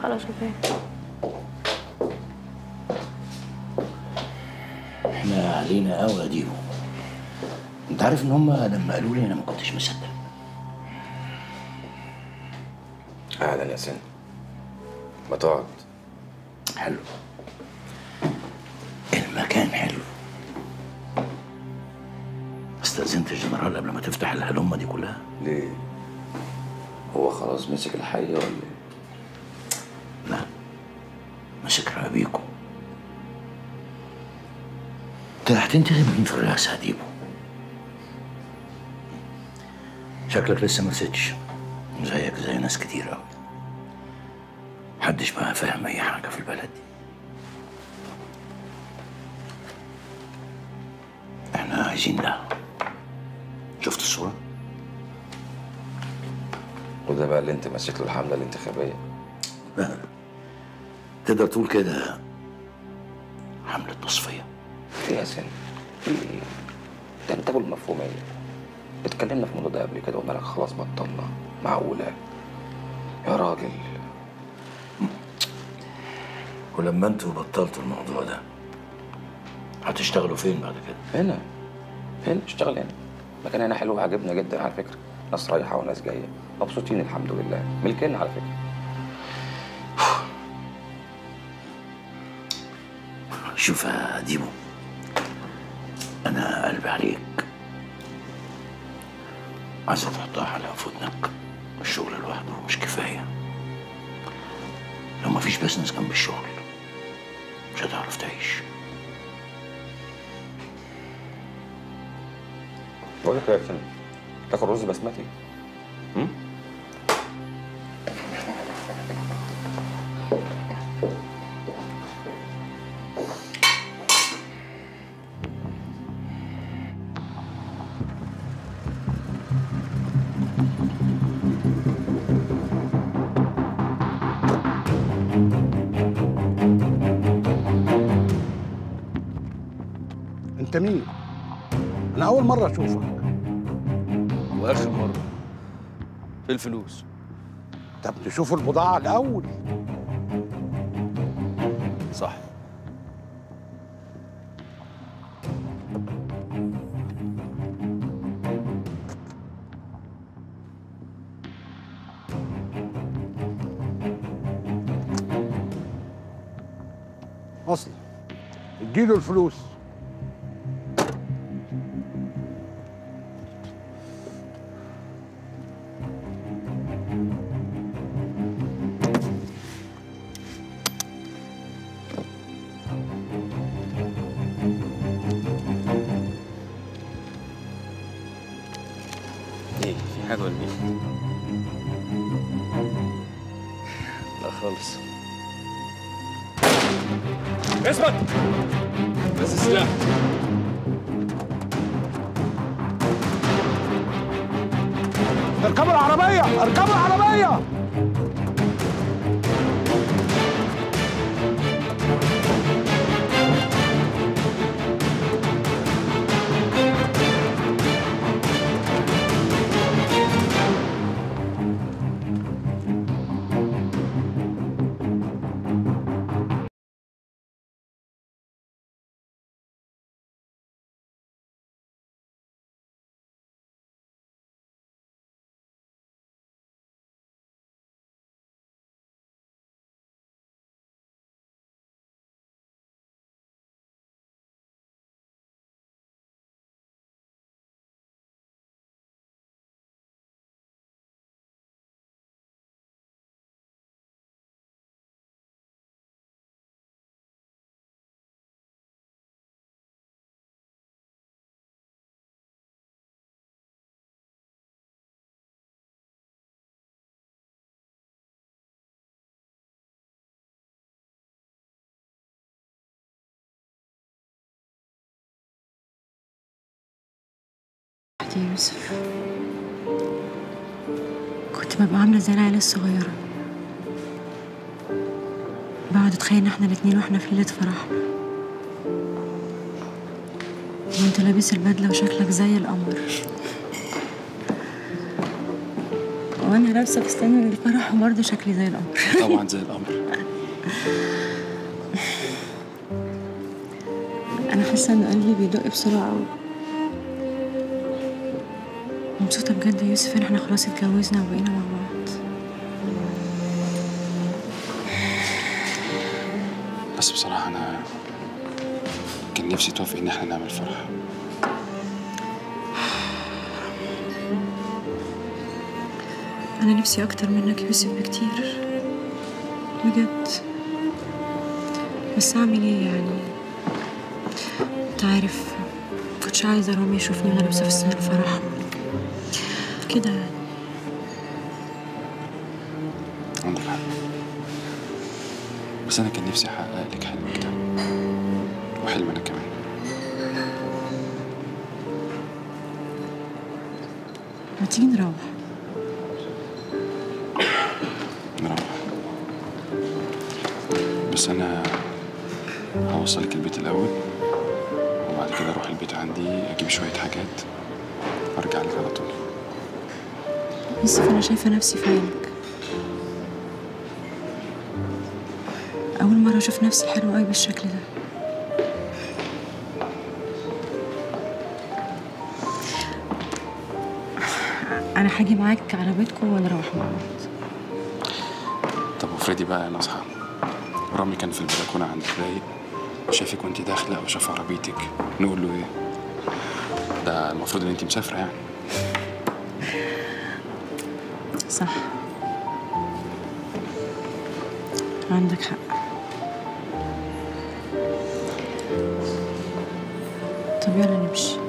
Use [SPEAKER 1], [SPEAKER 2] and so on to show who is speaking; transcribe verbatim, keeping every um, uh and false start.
[SPEAKER 1] خلاص اوكي.
[SPEAKER 2] احنا علينا قوي يا ديبو. انت عارف ان هم لما قالوا لي انا ما كنتش مصدق.
[SPEAKER 3] اهلا يا سن، ما تقعد.
[SPEAKER 2] حلو، المكان حلو. استأذنت الجنرال قبل ما تفتح الهلمة دي كلها؟
[SPEAKER 3] ليه؟ هو خلاص مسك الحية ولا ايه؟
[SPEAKER 2] لا، مسك رقابيكم. انت هتنتخب مين في الرئاسة يا ديبو؟ شكلك لسه ما رستش، زيك زي ناس كتير قوي. محدش بقى فاهم اي حاجة في البلد دي. احنا عايزين ده. شفت الصورة؟
[SPEAKER 3] وده بقى اللي انت ماسك له الحملة الانتخابية؟
[SPEAKER 2] لا، تقدر تقول كده حملة تصفية.
[SPEAKER 3] في يا سن، في ايه؟ ده انت ابو المفهومية. اتكلمنا في الموضوع ده قبل كده وقلنا لك خلاص بطلنا. معقولة يا راجل؟
[SPEAKER 2] ولما انتوا بطلتوا الموضوع ده هتشتغلوا فين بعد كده؟
[SPEAKER 3] هنا هنا اشتغل هنا. المكان هنا حلو وعجبنا جدا على فكرة. ناس رايحة وناس جاية، مبسوطين الحمد لله، ملكنا على فكرة.
[SPEAKER 2] شوف يا ديبو، أنا قلبي عليك. عايزة تحطها على فودنك. الشغل لوحده مش كفاية. لو مفيش بيزنس جنب الشغل مش هتعرف تعيش.
[SPEAKER 3] بقول لك يا فندم، تاكل رز بسمتي؟ امم
[SPEAKER 4] انت مين؟ انا اول مره اشوفك.
[SPEAKER 5] واخر مره. ايه الفلوس؟
[SPEAKER 4] طب نشوف البضاعه الاول.
[SPEAKER 5] صح.
[SPEAKER 4] اصلا اديله الفلوس.
[SPEAKER 5] ايه، في حاجه ولا ايه؟ لا خالص. اثبت. بس السلاح.
[SPEAKER 4] اركبوا العربيه، اركبوا العربيه.
[SPEAKER 6] يا يوسف، كنت ببقى عاملة زي العيال الصغيرة، بقعد اتخيل احنا الاتنين واحنا في ليلة فرحنا وانت لابس البدلة وشكلك زي القمر. وانا لابسه فستان الفرح وبرضه شكلي زي القمر.
[SPEAKER 5] طبعا زي القمر.
[SPEAKER 6] انا حاسه ان قلبي بيدق بسرعه قوي. مبسوطه بجد يا يوسف ان احنا خلاص اتجوزنا وبقينا مع بعض.
[SPEAKER 5] بس بصراحة أنا كان نفسي توافق إن إحنا نعمل فرح.
[SPEAKER 6] انا نفسي اكتر منك يا يوسف بكتير بجد، بس اعمل ايه يعني؟ انت عارف كنتش عايزه رامي يشوفني وانا لابسه فستان الفرح كده يعني.
[SPEAKER 5] عندك حق، بس أنا كان نفسي أحقق لك حلمك ده وحلم أنا كمان.
[SPEAKER 6] ما تيجي نروح؟
[SPEAKER 5] نروح، بس أنا هوصلك البيت الأول وبعد كده أروح البيت عندي أجيب شوية حاجات وأرجع لك على طول.
[SPEAKER 6] يوسف انا شايفه نفسي في عينك. اول مره اشوف نفسي حلوه قوي بالشكل ده. انا هاجي معاك على بيتكم ونروح مع بعض.
[SPEAKER 5] طب وفريدي بقى يا نصحى، رامي كان في البلكونه عند رايق وشافك وانت داخله وشاف عربيتك، نقول له ايه؟ ده المفروض ان انت مسافره يعني.
[SPEAKER 6] صح، عندك حق. طب يلا نمشي.